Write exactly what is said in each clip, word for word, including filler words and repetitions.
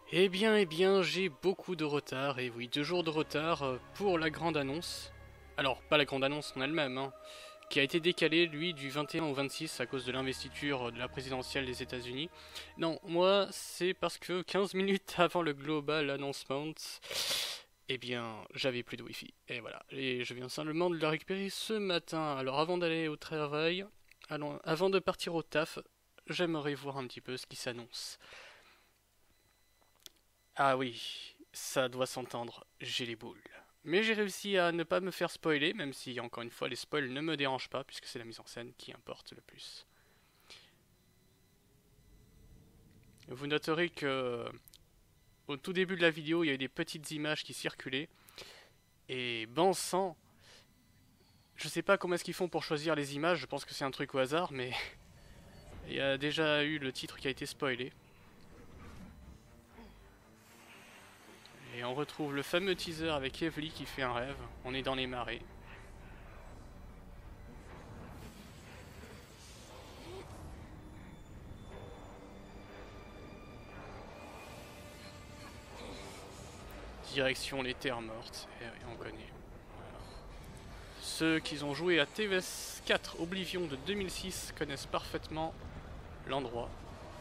Eh bien, eh bien, j'ai beaucoup de retard, et oui, deux jours de retard euh, pour la grande annonce. Alors, pas la grande annonce en elle-même, hein, qui a été décalée, lui, du vingt et un au vingt-six à cause de l'investiture de la présidentielle des États-Unis. Non, moi, c'est parce que quinze minutes avant le Global Announcement, eh bien, j'avais plus de Wi-Fi. Et voilà, et je viens simplement de le récupérer ce matin. Alors, avant d'aller au travail, allons, avant de partir au taf, j'aimerais voir un petit peu ce qui s'annonce. Ah oui, ça doit s'entendre, j'ai les boules. Mais j'ai réussi à ne pas me faire spoiler, même si, encore une fois, les spoils ne me dérangent pas, puisque c'est la mise en scène qui importe le plus. Vous noterez que, au tout début de la vidéo, il y a eu des petites images qui circulaient, et bon sang, je sais pas comment est-ce qu'ils font pour choisir les images, je pense que c'est un truc au hasard, mais il y a déjà eu le titre qui a été spoilé. Et on retrouve le fameux teaser avec Evely qui fait un rêve, on est dans les marais. Direction les terres mortes, et oui, on connaît. Voilà. Ceux qui ont joué à T V S quatre Oblivion de deux mille six connaissent parfaitement l'endroit.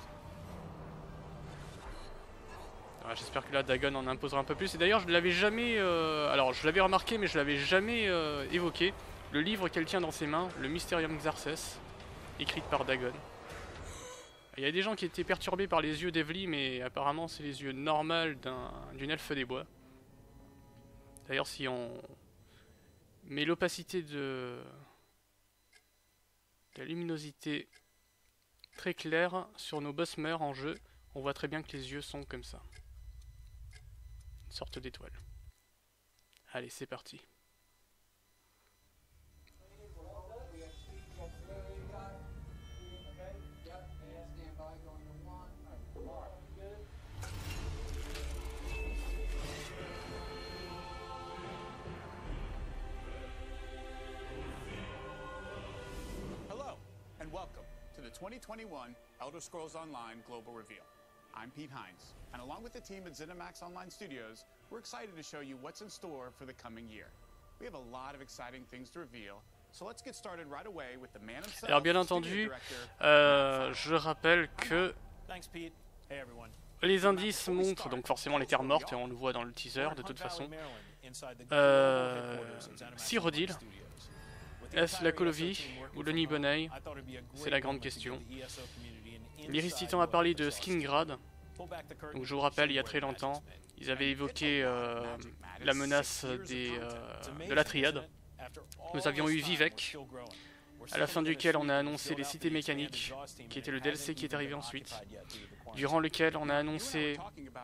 J'espère que là Dagon en imposera un peu plus. Et d'ailleurs je ne l'avais jamais... Euh... Alors je l'avais remarqué mais je l'avais jamais euh, évoqué. Le livre qu'elle tient dans ses mains, le Mysterium Xarces, écrite par Dagon. Il y a des gens qui étaient perturbés par les yeux d'Evely, mais apparemment c'est les yeux normaux d'un d'une elfe des bois. D'ailleurs si on met l'opacité de... de la luminosité très claire sur nos boss meurs en jeu, on voit très bien que les yeux sont comme ça. Une sorte d'étoile. Allez, c'est parti. Hello, and welcome to the twenty twenty-one Elder Scrolls Online Global Reveal. I'm Pete Hines, and along with the team at ZeniMax Online Studios, we're excited to show you what's in store for the coming year. We have a lot of exciting things to reveal, so let's get started right away with the man himself. Alors bien entendu, euh, je rappelle que les indices montrent donc forcément les terres mortes et on le voit dans le teaser de toute façon. Euh, Cyrodiil, est-ce la Colovi ou le Nibonnais? C'est la grande question. L'Iris Titan a parlé de Skingrad. Donc je vous rappelle, il y a très longtemps, ils avaient évoqué euh, la menace des, euh, de la Triade. Nous avions eu Vivec, à la fin duquel on a annoncé les cités mécaniques, qui était le D L C qui est arrivé ensuite, durant lequel on a annoncé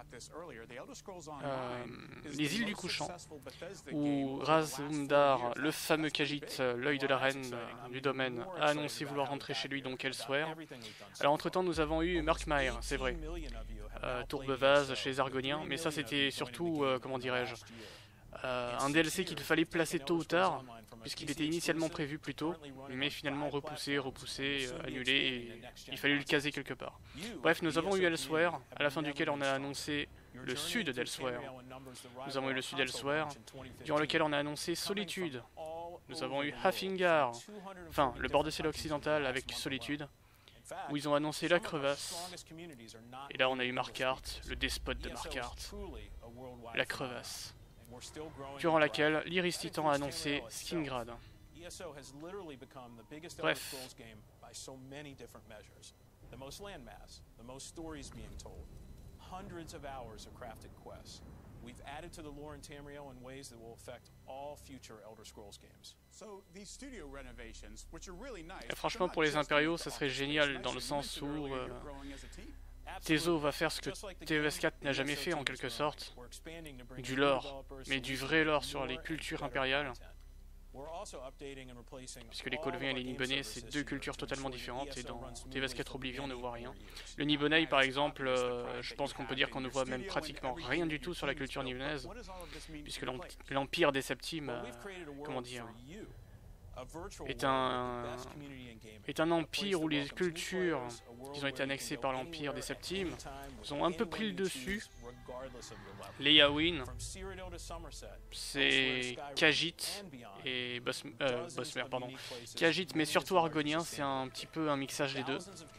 euh, les îles du couchant, où Razumdar, le fameux Khajiit, l'œil de la reine euh, du domaine, a annoncé vouloir rentrer chez lui, donc Elsewhere. Alors entre temps nous avons eu Murkmire, c'est vrai, euh, Tourbevaz chez les Argoniens, mais ça c'était surtout, euh, comment dirais-je, euh, un D L C qu'il fallait placer tôt ou tard, puisqu'il était initialement prévu plus tôt, mais finalement repoussé, repoussé, euh, annulé, et il fallait le caser quelque part. Bref, nous avons eu Elsewhere, à la fin duquel on a annoncé le sud d'Elsewhere. Nous avons eu le sud d'Elsewhere, durant lequel on a annoncé Solitude. Nous avons eu Hafingar, enfin le bord de ciel occidental avec Solitude, où ils ont annoncé la crevasse. Et là on a eu Markarth, le despote de Markarth, la crevasse, durant laquelle l'Iris Titan a annoncé Skingrad. Bref. We've added to the lore in Tamriel in ways that will affect all future Elder Scrolls games. So these studio renovations, which are really nice. Et franchement, pour les impériaux, ça serait génial dans le sens où euh, Tezo va faire ce que T V S quatre n'a jamais fait en quelque sorte, du lore, mais du vrai lore sur les cultures impériales. Puisque les Colvins et les Nibonnais, c'est deux cultures totalement différentes, et dans T V S quatre Oblivion, on ne voit rien. Le Nibonnais, par exemple, euh, je pense qu'on peut dire qu'on ne voit même pratiquement rien du tout sur la culture nibonnaise, puisque l'Empire des Septimes, euh, comment dire, est un, est un empire où les cultures qui ont été annexées par l'Empire des Septimes ont un peu pris le dessus, Leia Win, c'est Khajiit et Boss, euh, Bossmer, pardon. Khajiit, mais surtout Argonien, c'est un petit peu un mixage des deux.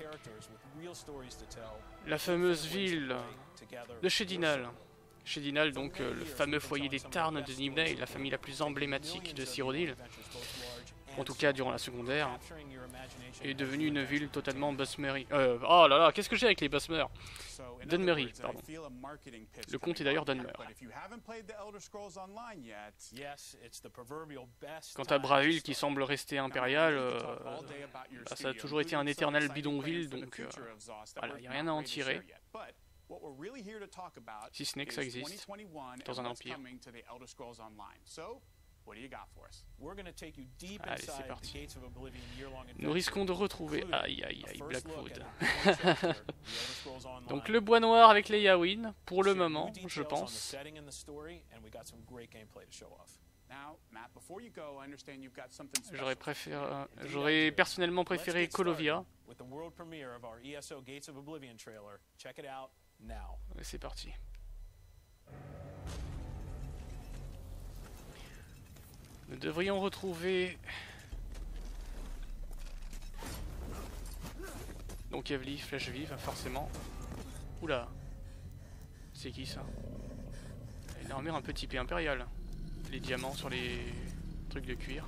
La fameuse ville de Shedinal. Shedinal, donc euh, le fameux foyer des Tarn de Nibnei, la famille la plus emblématique de Cyrodiil, en tout cas durant la secondaire, est devenue une ville totalement Bossmeri. Euh, oh là là, qu'est-ce que j'ai avec les Bossmer? Dunmeri, pardon. Le comte est d'ailleurs Dunmer. Quant à Bravil, qui semble rester impérial, euh, bah, ça a toujours été un éternel bidonville, donc euh, voilà, il n'y a rien à en tirer. Si ce n'est que ça existe dans un empire. Allez, c'est parti. Nous risquons de retrouver... Aïe, aïe, aïe, Blackwood. Donc le bois noir avec les Yawin, pour le moment, je pense. J'aurais préféré... J'aurais personnellement préféré Colovia. C'est parti. Nous devrions retrouver... Donc Evely, flèche vive, forcément. Oula. C'est qui ça? Une armure un peu typée impériale. Les diamants sur les trucs de cuir.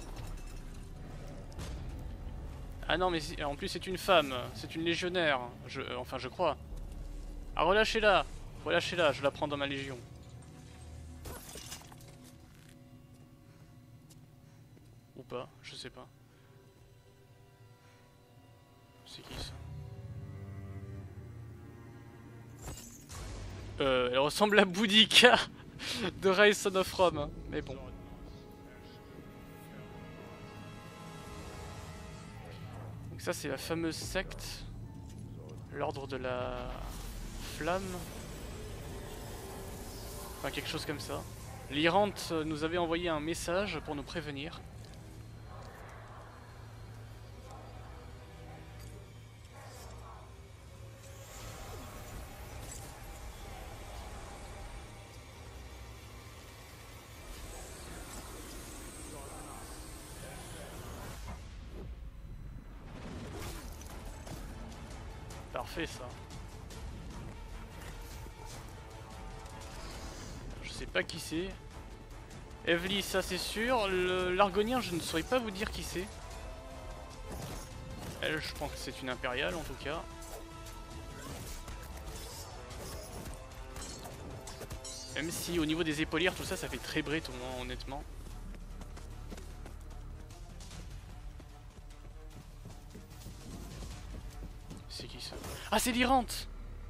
Ah non, mais en plus c'est une femme. C'est une légionnaire. Je... Enfin, je crois. Ah, relâchez-la. Relâchez-la, je la prends dans ma légion. Ou pas, je sais pas. C'est qui ça? Euh, elle ressemble à Boudica de Rise Son of Rome, hein. Mais bon. Donc ça c'est la fameuse secte. L'ordre de la flamme. Enfin quelque chose comme ça. L'Irante nous avait envoyé un message pour nous prévenir. Parfait ça. Je sais pas qui c'est. Evely, ça c'est sûr. L'Argonien, je ne saurais pas vous dire qui c'est. Elle, je pense que c'est une impériale en tout cas. Même si au niveau des épaulières, tout ça, ça fait très breton, hein, honnêtement. C'est qui ça? Ah, c'est l'Irante!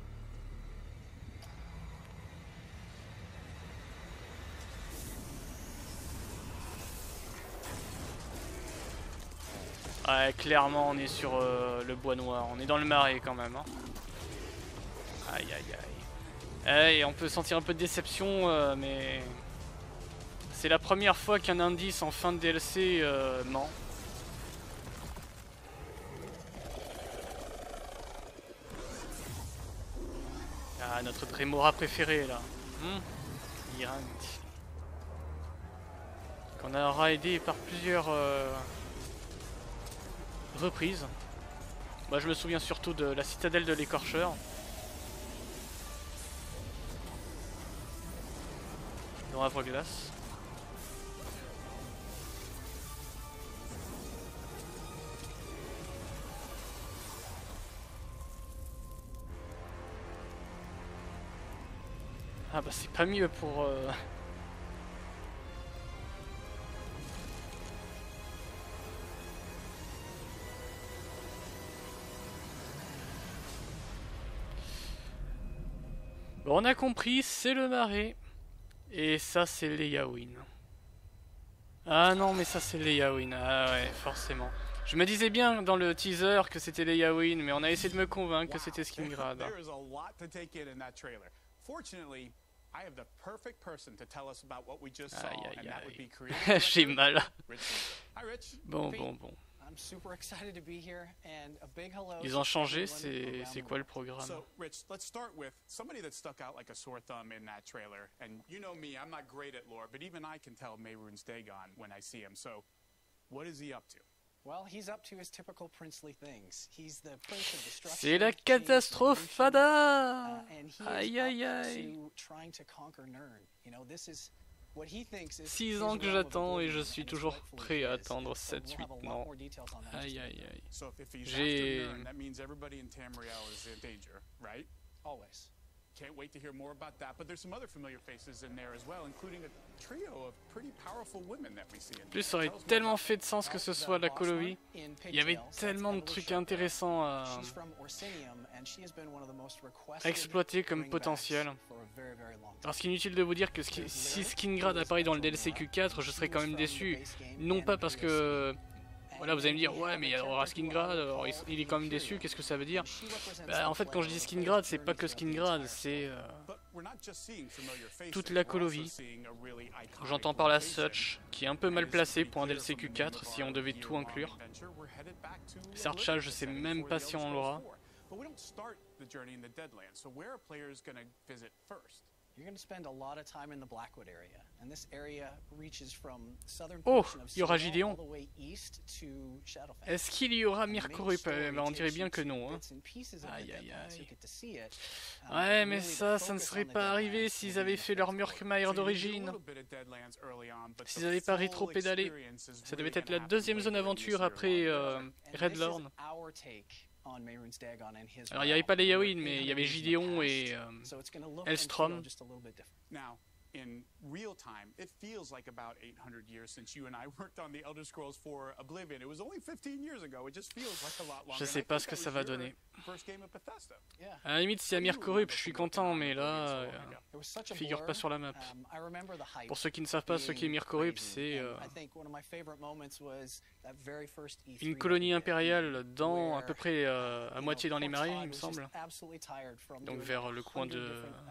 Ouais, clairement, on est sur euh, le bois noir. On est dans le marais quand même. Hein. Aïe, aïe, aïe. Et on peut sentir un peu de déception, euh, mais... C'est la première fois qu'un indice en fin de D L C euh, ment. Ah, notre Dremora préféré là. Hmm. Irant. Qu'on aura aidé par plusieurs euh, reprises. Moi je me souviens surtout de la citadelle de l'écorcheur. Dans Havre-Glace. Ah bah c'est pas mieux pour... Euh... Bon, on a compris, c'est le marais. Et ça c'est les Yawin. Ah non mais ça c'est les Yawin, ah ouais forcément. Je me disais bien dans le teaser que c'était les Yawin, mais on a essayé de me convaincre que c'était Skingrad. Aïe aïe aïe. J'ai mal. Bon bon bon. Ils ont changé, c'est quoi le programme? So, Rich, let's start with somebody that stuck out like a sore thumb in that trailer. And you know me, I'm not great at lore, but even I can tell Mehrunes Dagon when I see him. So, what is he up to? C'est la catastrophe Fada. Aïe aïe aïe. Six ans que j'attends et je suis toujours prêt à attendre sept huit ans. Aïe aïe aïe. J'ai... Can't wait to hear more about that, but there's some other familiar faces in there as well, including a trio of pretty powerful women that we see in there. En plus, ça aurait tellement fait de sens que ce soit la Colovi. Il y avait tellement de trucs intéressants à, à exploiter comme potentiel. Alors, c'est inutile de vous dire que si Skingrad apparaît dans le D L C Q quatre, je serais quand même déçu. Non pas parce que... Voilà, vous allez me dire, ouais, mais il y aura Skingrad, alors il est quand même déçu, qu'est-ce que ça veut dire? Bah, en fait, quand je dis Skingrad, c'est pas que Skingrad, c'est euh, toute la Colovi. J'entends par là Such, qui est un peu mal placé pour un D L C Q quatre, si on devait tout inclure. Sarcha, je sais même pas si on l'aura. Oh, il y aura Gideon. Est-ce qu'il y aura Mirkorup? Ben, on dirait bien que non. Hein. Aïe aïe aïe. Ouais, mais ça, ça ne serait pas arrivé s'ils avaient fait leur Murkmire d'origine. S'ils n'avaient pas rétro-pédalé. Ça devait être la deuxième zone aventure après euh, Redlorn. Alors il n'y avait pas les Yaoin, mais il y avait Gideon et euh, Elstrom. Now, in real time, it feels like about eight hundred years since you and I worked on the Elder Scrolls four Oblivion. It was only fifteen years ago. It just feels like a lot longer. Je sais pas ce que ça va donner. À la limite, si y a Mirkorup, je suis content, mais là, euh, figure pas sur la map. Pour ceux qui ne savent pas ce qu'est Mirkorup, c'est euh, une colonie impériale dans à peu près euh, à moitié dans les marais, il me semble. Donc vers le coin de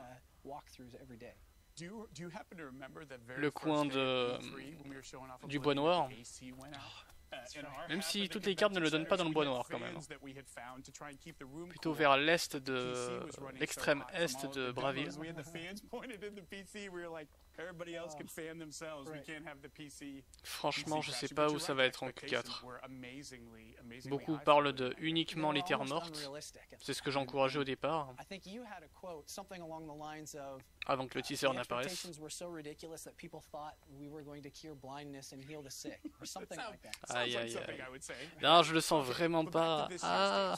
le coin de du bois noir. Même si toutes les cartes ne le donnent pas dans le bois noir quand même. Plutôt vers l'est de l'extrême est de Bravil. Franchement, je sais pas où ça va être en Q quatre. Beaucoup parlent de uniquement les terres mortes. C'est ce que j'encourageais au départ. Avant que le teaser n'apparaisse. Aïe aïe aïe. Non, je le sens vraiment pas. Ah.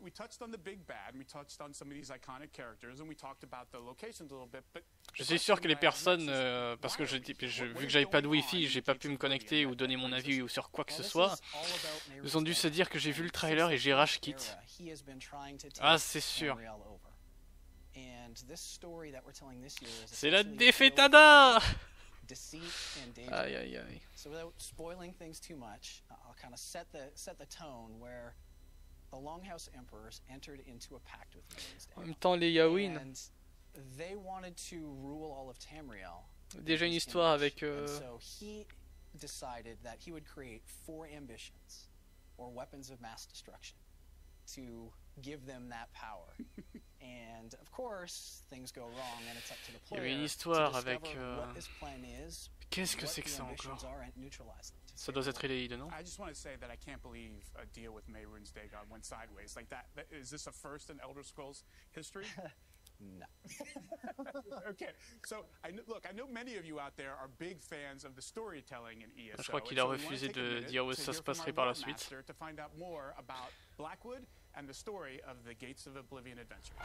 Je suis sûr que les personnes, euh, parce que je, je, vu que j'avais pas de wifi, j'ai pas pu me connecter ou donner mon avis ou sur quoi que ce soit, ils ont dû se dire que j'ai vu le trailer et j'ai rage quit. Ah, c'est sûr. C'est la défaitada. Aïe aïe aïe. En même temps, les Yaoin. Déjà une histoire avec. Euh... Il y avait une histoire avec. Euh... Qu'est-ce que c'est que ça encore? Ça doit être Eleide, non? I just want to say that I can't believe a deal with Mehrunes Dagon went sideways like that. Is this a first in Elder Scrolls history? No. Okay, so I know, look, I know many of you out there are big fans of the storytelling in E S O. Je crois qu'il a refusé de dire où ça se passerait par la suite. To find out more about Blackwood and the story of the Gates of Oblivion adventure.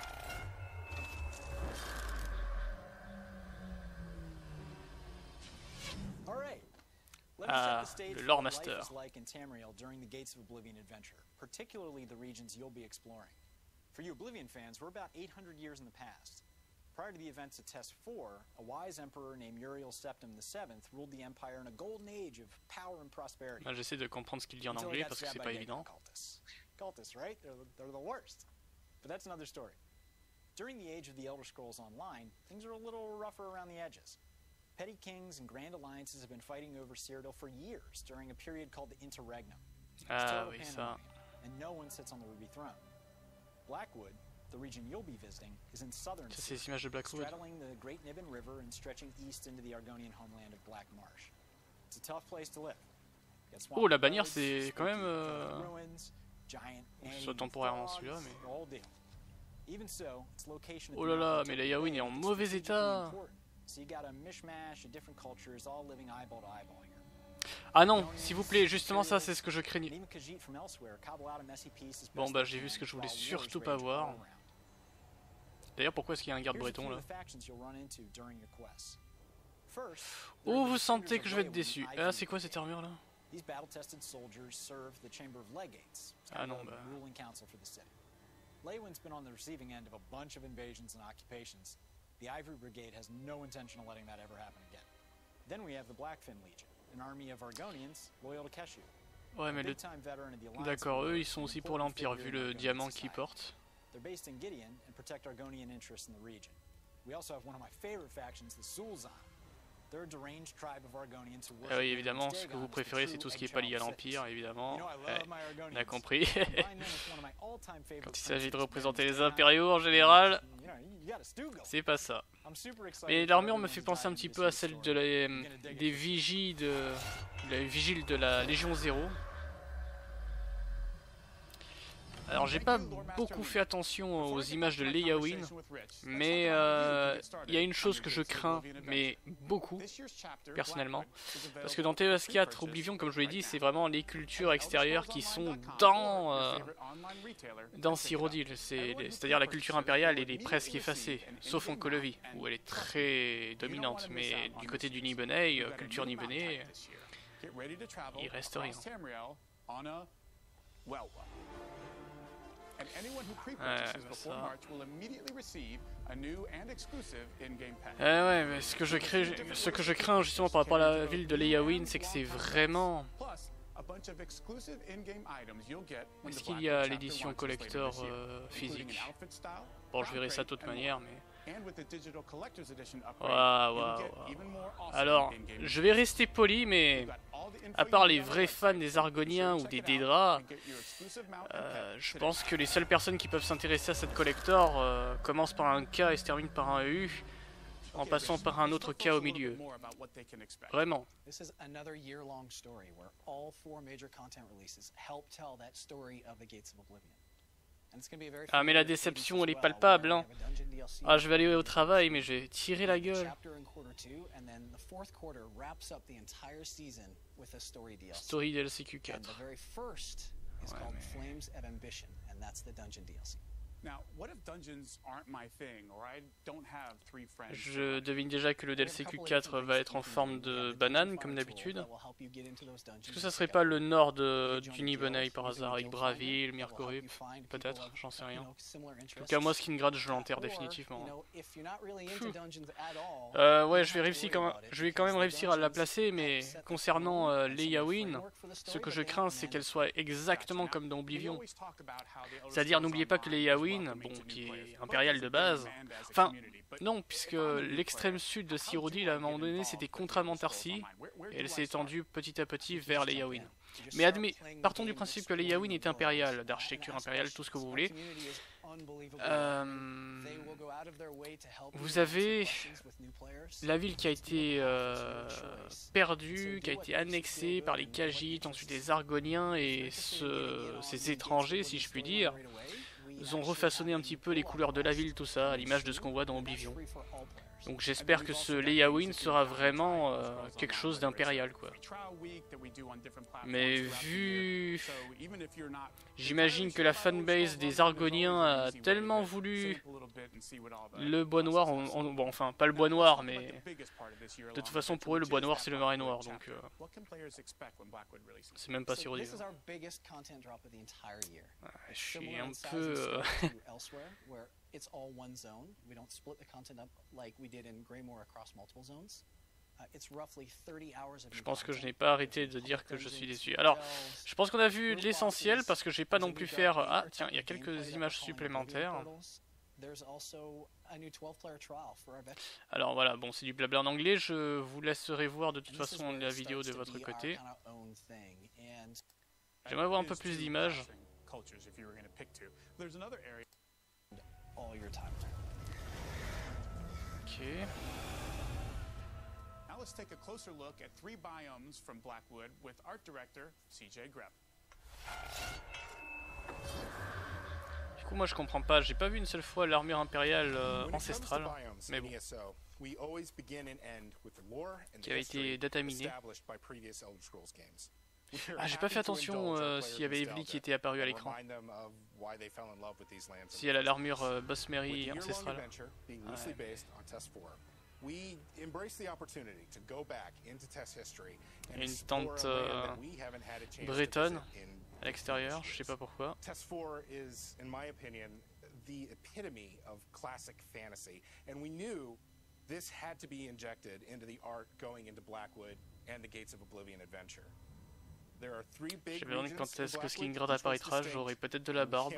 All right. Let me Ah, set the stage le for Lore what life Master. is like in Tamriel during the Gates of Oblivion adventure, particularly the regions you'll be exploring. For you Oblivion fans, we're about eight hundred years in the past. Prior to the events of Test four, a wise emperor named Uriel Septim the seventh ruled the empire in a golden age of power and prosperity. Ah, j'essaie de comprendre ce qu'il dit en anglais parce que c'est pas évident. Cultists. Cultists, right? They're the, they're the worst. But that's another story. During the age of the Elder Scrolls Online, things are a little rougher around the edges. Petty kings and grand alliances have been fighting over Cyrodiil for years during a period called the Interregnum. Ah oui, ça. Blackwood, the region you'll be visiting, is in southern Ça, c'est les images de Blackwood. straddling the Great Niben River and stretching east into the Argonian homeland of Black Marsh. It's a tough place to live. Oh, la bannière, c'est quand même... Euh... soit temporairement celui-là, mais... Oh là là, mais la Yaouin est en mauvais état. Ah non, s'il vous plaît, justement ça c'est ce que je craignais. Bon bah j'ai vu ce que je voulais surtout pas voir. D'ailleurs pourquoi est-ce qu'il y a un garde breton là? Oh, vous sentez que je vais être déçu. Ah, c'est quoi cette armure là? Ah non bah... Leywin's been on the receiving end of a bunch of invasions and occupations. The Ivory Brigade has no intention of letting that ever happen again. Then we have the Blackfin Legion, an army of Argonians loyal to Keshu. Ouais, mais le... D'accord, eux ils sont aussi pour l'Empire vu le diamant qu'ils portent. They're based in Gideon and protect Argonian interests in the region. We also have one of my favorite factions, the Sul'Zan. They're a deranged tribe of Argonians who worship. Ah oui, évidemment, ce que vous préférez c'est tout ce qui est pas lié à l'Empire, évidemment. Ouais, on a compris. Quand il s'agit de représenter les impériaux en général, c'est pas ça. Mais l'armure me fait penser un petit peu à celle de la, des vigiles de, de la vigile de la Légion Zéro. Alors j'ai pas beaucoup fait attention aux images de Leyaoin, mais il euh, y a une chose que je crains, mais beaucoup, personnellement, parce que dans T E S quatre Oblivion, comme je vous l'ai dit, c'est vraiment les cultures extérieures qui sont dans, euh, dans Cyrodiil, c'est-à-dire la culture impériale, elle est presque effacée, sauf en Colovi, où elle est très dominante, mais du côté du Nibelheim, culture Nibelheim, il reste rien. And anyone who pre-purchases before March will immediately receive a new and exclusive in-game pack. Eh ouais, mais ce que je crains, ce que je crains justement par rapport à la ville de Leyaoin, c'est que c'est vraiment. Est-ce qu'il y a l'édition collector euh, physique? Bon, je verrai ça de toute manière, mais. Waouh, waouh. Alors, je vais rester poli, mais à part les vrais fans des Argoniens ou des Daedra, euh, je pense que les seules personnes qui peuvent s'intéresser à cette collector euh, commencent par un K et se terminent par un U, en passant par un autre K au milieu. Vraiment. Ah mais la déception elle est palpable hein. Ah je vais aller au travail mais j'ai tiré la gueule. Story D L C Q quatre. Ouais, mais... Je devine déjà que le D L C Q quatre va être en forme de banane comme d'habitude. Est-ce que ça serait pas le nord de, du Nibelheim par hasard avec Bravil, Mirkorup? Peut-être, j'en sais rien. En tout cas moi Skingrad je l'enterre définitivement. Euh, ouais je vais, réussir quand même, je vais quand même réussir à la placer mais concernant euh, Leyaoin, ce que je crains c'est qu'elle soit exactement comme dans Oblivion. C'est-à-dire n'oubliez pas que Leyaoin, bon, qui est impérial de base, enfin, non, puisque l'extrême sud de Cyrodiil, à un moment donné, c'était contre Amantarcy, et elle s'est étendue petit à petit vers Leyaoin. Mais admet, partons du principe que Leyaoin est impérial, d'architecture impériale, tout ce que vous voulez. Euh, vous avez la ville qui a été euh, perdue, qui a été annexée par les Khajiits, ensuite les Argoniens et ce, ces étrangers, si je puis dire. Ils ont refaçonné un petit peu les couleurs de la ville, tout ça, à l'image de ce qu'on voit dans Oblivion. Donc j'espère que ce Leyaoin sera vraiment euh, quelque chose d'impérial, quoi. Mais vu... J'imagine que la fanbase des Argoniens a tellement voulu le bois noir, en, en, bon enfin pas le bois noir, mais de toute façon pour eux le bois noir c'est le marais noir, donc euh, c'est même pas Cyrodiil. Ah, je suis un peu... Euh... It's all one zone. We don't split the content up like we did in Greymoor across multiple zones. Uh, it's roughly thirty hours of. Je pense que je n'ai pas arrêté de dire que je suis déçu. Alors, je pense qu'on a vu l'essentiel parce que j'ai pas non plus faire. Ah, tiens, il y a quelques images supplémentaires. Alors voilà, bon, c'est du blabla en anglais. Je vous laisserai voir de toute façon la vidéo de votre côté. J'aimerais voir un peu plus d'images. Ok. Now let's take a closer look at three biomes from Blackwood with art director C J Greb. Du coup, moi je comprends pas, j'ai pas vu une seule fois l'armure impériale euh, ancestrale, mais bon, qui avait été dataminée. Ah, j'ai pas fait attention euh, s'il y avait Evely qui était apparu à l'écran. Si elle a l'armure euh, Boss Mary ancestrale. Ouais. Une tente euh, bretonne à l'extérieur, je sais pas pourquoi. Test four is, in my opinion, the epitome of classic fantasy, and we knew this had to be injected into the art going into Blackwood and the Gates of Oblivion adventure. There are three big regions quand est-ce que Skingrad apparaîtra, j'aurai peut-être de la barbe.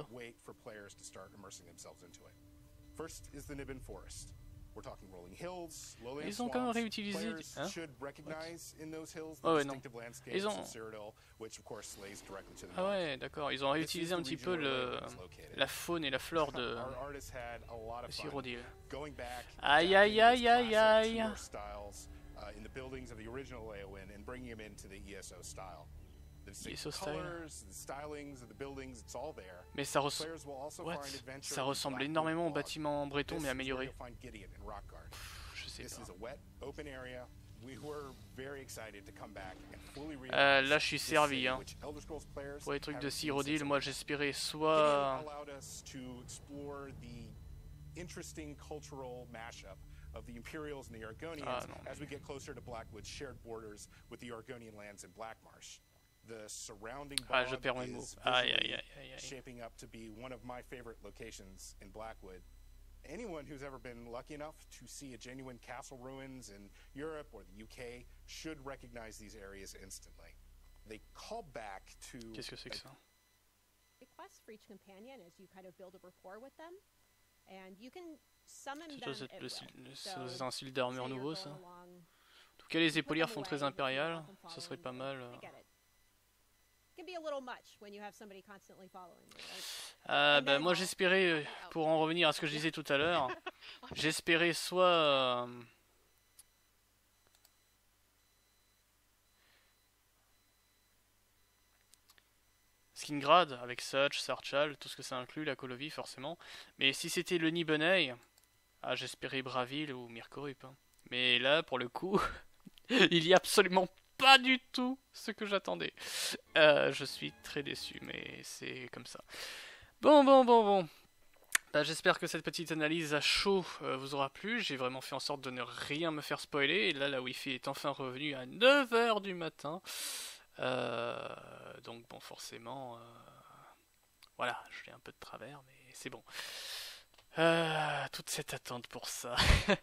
First is the Niben Forest. We're talking rolling hills, lowland Ils ont quand même réutilisé. Hein? Oh ouais, non. Ils ont. Ah ouais, d'accord. Ils ont réutilisé un petit peu le... la faune et la flore de Cyrodiil. Aïe aïe aïe aïe aïe. E S O style. Mais ça, res... What? Ça ressemble énormément au bâtiment breton mais amélioré. Pff, je sais pas. Euh, là je suis servi hein. Pour les trucs de Cyrodiil, moi j'espérais soit... of the Imperials and the Argonians ah, as we get closer to Blackwood's shared borders with the Argonian lands in Blackmarsh. The surrounding bog ah, is aïe, aïe, aïe, aïe. shaping up to be one of my favorite locations in Blackwood. Anyone who's ever been lucky enough to see a genuine castle ruins in Europe or the U K should recognize these areas instantly. They call back to... Qu'est-ce que c'est que ça? Requests for each companion as you kind of build a rapport with them. And you can C'est un style d'armure nouveau ça. En tout cas les épaulières font très impériales, ça serait pas mal. Euh, bah, moi j'espérais, pour en revenir à ce que je disais tout à l'heure, j'espérais soit... Euh, Skingrad avec Such, Sarchal, tout ce que ça inclut, la Colovi forcément. Mais si c'était le Nibelheim, ah, j'espérais Bravil ou Mirkorup. Hein. Mais là, pour le coup, il y a absolument pas du tout ce que j'attendais. Euh, je suis très déçu, mais c'est comme ça. Bon, bon, bon, bon. Bah, j'espère que cette petite analyse à chaud euh, vous aura plu. J'ai vraiment fait en sorte de ne rien me faire spoiler. Et là, la Wi-Fi est enfin revenue à neuf heures du matin. Euh, donc bon, forcément, euh, voilà, je l'ai un peu de travers, mais c'est bon. Euh, toute cette attente pour ça.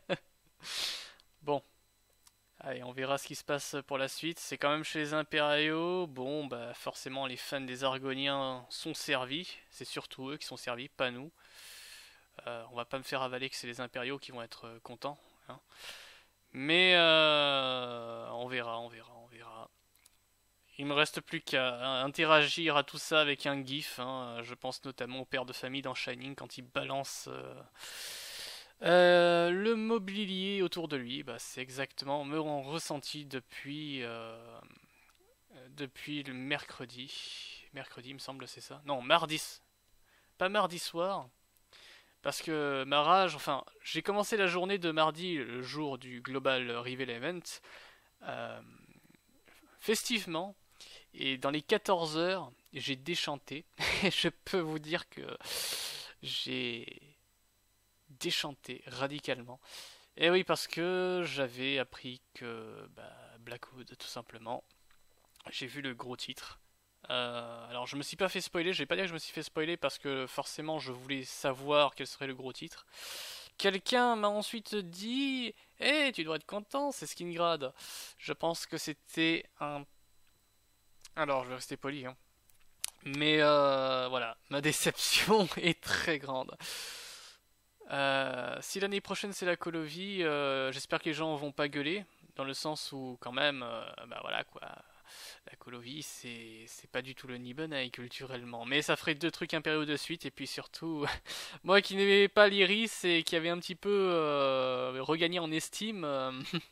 Bon, allez, on verra ce qui se passe pour la suite. C'est quand même chez les Impériaux. Bon, bah forcément, les fans des Argoniens sont servis. C'est surtout eux qui sont servis, pas nous. Euh, on va pas me faire avaler que c'est les Impériaux qui vont être euh, contents. Hein. Mais euh, on verra, on verra, on verra. Il me reste plus qu'à interagir à tout ça avec un gif. Hein. Je pense notamment au père de famille dans Shining quand il balance euh, euh, le mobilier autour de lui. Bah, c'est exactement mon ressenti depuis euh, depuis le mercredi. Mercredi, il me semble, c'est ça. Non, mardi. Pas mardi soir. Parce que ma rage, enfin, j'ai commencé la journée de mardi, le jour du Global Reveal Event, euh, festivement. Et dans les quatorze heures, j'ai déchanté. Et je peux vous dire que j'ai déchanté radicalement. Et oui, parce que j'avais appris que bah, Blackwood, tout simplement, j'ai vu le gros titre. Euh, alors je me suis pas fait spoiler, je vais pas dire que je me suis fait spoiler parce que forcément je voulais savoir quel serait le gros titre. Quelqu'un m'a ensuite dit « Hé, hey, tu dois être content, c'est Skingrad !» Je pense que c'était un... Alors, je vais rester poli, hein. Mais euh, voilà, ma déception est très grande. Euh, si l'année prochaine c'est la Colovi, euh, j'espère que les gens vont pas gueuler, dans le sens où quand même, euh, bah voilà quoi, la Colovie, c'est c'est pas du tout le Nibonai culturellement. Mais ça ferait deux trucs impériaux de suite, et puis surtout, moi qui n'aimais pas l'Iris et qui avait un petit peu euh, regagné en estime, euh,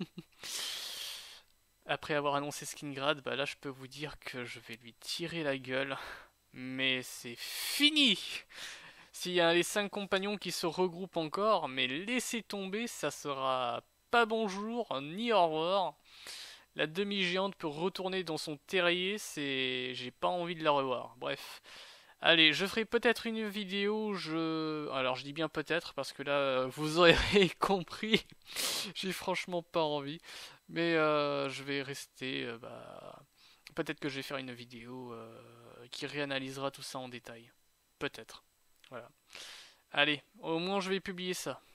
après avoir annoncé Skingrad, bah là je peux vous dire que je vais lui tirer la gueule. Mais c'est fini! S'il y a les cinq compagnons qui se regroupent encore, mais laissez tomber, ça sera pas bonjour, ni au revoir. La demi-géante peut retourner dans son terrier, c'est... j'ai pas envie de la revoir. Bref. Allez, je ferai peut-être une vidéo, je... Alors je dis bien peut-être, parce que là, vous aurez compris, j'ai franchement pas envie. Mais euh, je vais rester... Euh, bah... Peut-être que je vais faire une vidéo euh, qui réanalysera tout ça en détail. Peut-être. Voilà. Allez, au moins je vais publier ça.